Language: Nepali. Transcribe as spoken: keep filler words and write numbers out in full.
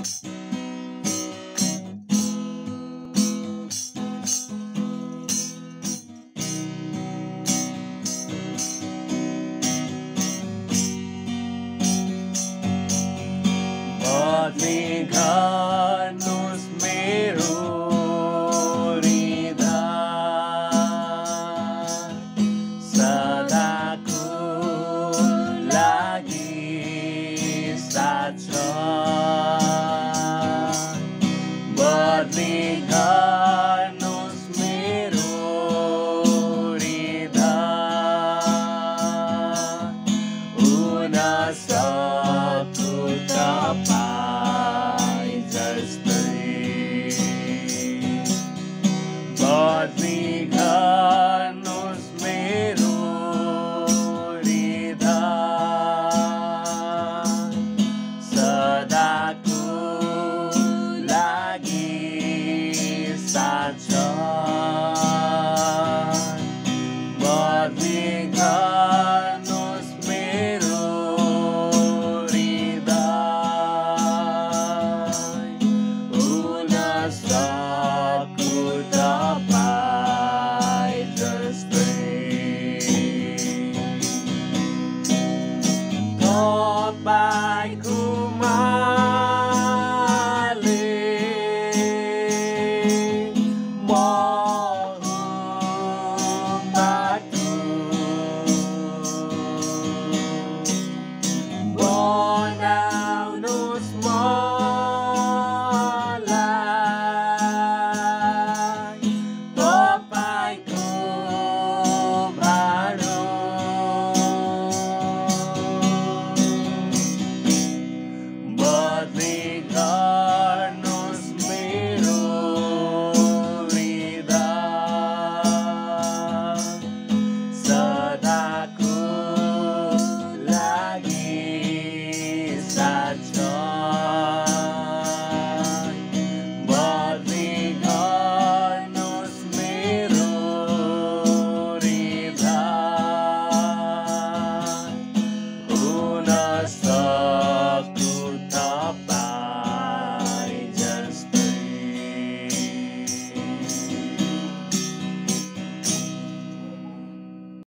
बदली गर्नुस् मेरो हृदय सदाको लागि साथ छ। बदली गर्नुस् मेरो हृदय हुन सक्छु तपाईँ जस्तै। बदली गर्नुस् मेरो हृदय सदाको लागि साथ छ। बदली गर्नुस् मेरो हृदय हुन सक्छु तपाईँ जस्तै। तपाईँको मायाले म बाटो बनाउनुस् मलाई तपाईँको भाडो। बदली गर्नुस् मेरो हृदय सदाको लागि साथ छ। बदली गर्नुस् मेरो हृदय हुन सक्छु